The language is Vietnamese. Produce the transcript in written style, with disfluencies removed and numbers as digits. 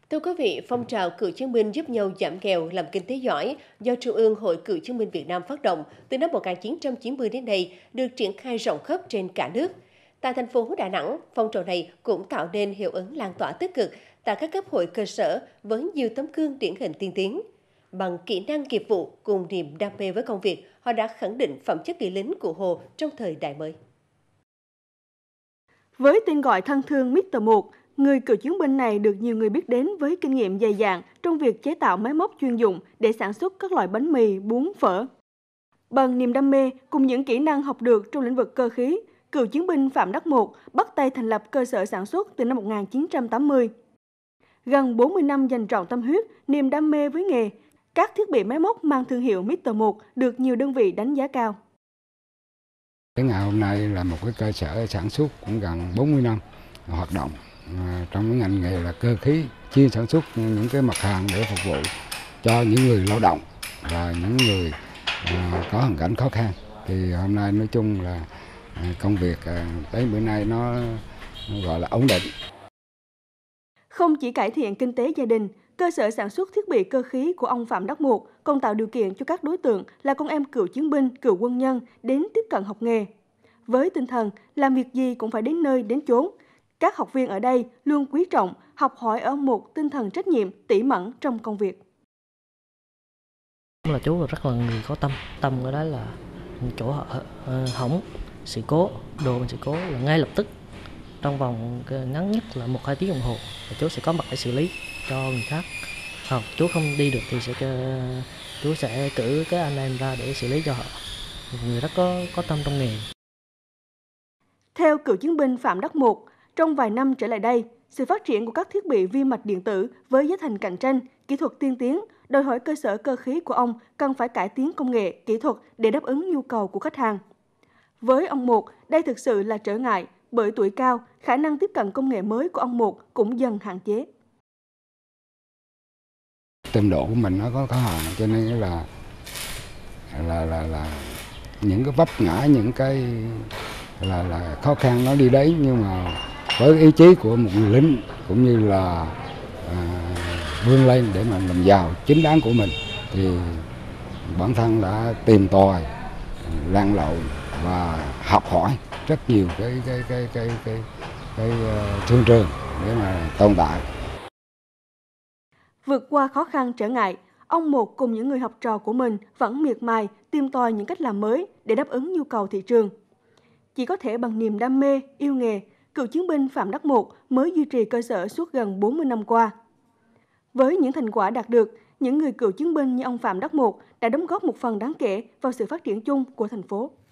Thưa quý vị, phong trào cựu chiến binh giúp nhau giảm nghèo, làm kinh tế giỏi do Trung ương Hội Cựu chiến binh Việt Nam phát động từ năm 1990 đến nay được triển khai rộng khắp trên cả nước. Tại thành phố Đà Nẵng, phong trào này cũng tạo nên hiệu ứng lan tỏa tích cực tại các cấp hội cơ sở với nhiều tấm gương điển hình tiên tiến. Bằng kỹ năng nghiệp vụ cùng niềm đam mê với công việc, họ đã khẳng định phẩm chất người lính cụ Hồ trong thời đại mới. Với tên gọi thân thương Mr. 1, người cựu chiến binh này được nhiều người biết đến với kinh nghiệm dày dạn trong việc chế tạo máy móc chuyên dụng để sản xuất các loại bánh mì, bún, phở. Bằng niềm đam mê cùng những kỹ năng học được trong lĩnh vực cơ khí, cựu chiến binh Phạm Đắc Một bắt tay thành lập cơ sở sản xuất từ năm 1980. Gần 40 năm dành trọn tâm huyết, niềm đam mê với nghề, các thiết bị máy móc mang thương hiệu Mr. 1 được nhiều đơn vị đánh giá cao. Đến ngày hôm nay là một cái cơ sở sản xuất cũng gần 40 năm hoạt động trong cái ngành nghề là cơ khí, chuyên sản xuất những cái mặt hàng để phục vụ cho những người lao động và những người có hoàn cảnh khó khăn. Thì hôm nay nói chung là công việc đến bữa nay nó gọi là ổn định. Không chỉ cải thiện kinh tế gia đình, cơ sở sản xuất thiết bị cơ khí của ông Phạm Đắc Một còn tạo điều kiện cho các đối tượng là con em cựu chiến binh, cựu quân nhân đến tiếp cận học nghề. Với tinh thần làm việc gì cũng phải đến nơi đến chốn, các học viên ở đây luôn quý trọng, học hỏi ở ông Một tinh thần trách nhiệm, tỉ mẩn trong công việc. Là chú rất là người có tâm ở đó là chỗ hỏng, sự cố, đồ sự cố là ngay lập tức trong vòng ngắn nhất là 1-2 tiếng đồng hồ và chú sẽ có mặt để xử lý cho người khác. Hoặc chú không đi được thì chú sẽ cử các anh em ra để xử lý cho họ. Người rất có tâm trong nghề. Theo cựu chiến binh Phạm Đắc Một, trong vài năm trở lại đây, sự phát triển của các thiết bị vi mạch điện tử với giá thành cạnh tranh, kỹ thuật tiên tiến, đòi hỏi cơ sở cơ khí của ông cần phải cải tiến công nghệ, kỹ thuật để đáp ứng nhu cầu của khách hàng. Với ông Một, đây thực sự là trở ngại, bởi tuổi cao, khả năng tiếp cận công nghệ mới của ông Một cũng dần hạn chế. Trình độ của mình nó có hạn cho nên là những cái vấp ngã, những cái là khó khăn nó đi đấy, nhưng mà với ý chí của một người lính cũng như là vươn lên để mà làm giàu chính đáng của mình thì bản thân đã tìm tòi, lặn lội và học hỏi rất nhiều cái thương trường để mà tồn tại. Vượt qua khó khăn trở ngại, ông Một cùng những người học trò của mình vẫn miệt mài tìm tòi những cách làm mới để đáp ứng nhu cầu thị trường. Chỉ có thể bằng niềm đam mê, yêu nghề, cựu chiến binh Phạm Đắc Một mới duy trì cơ sở suốt gần 40 năm qua. Với những thành quả đạt được, những người cựu chiến binh như ông Phạm Đắc Một đã đóng góp một phần đáng kể vào sự phát triển chung của thành phố.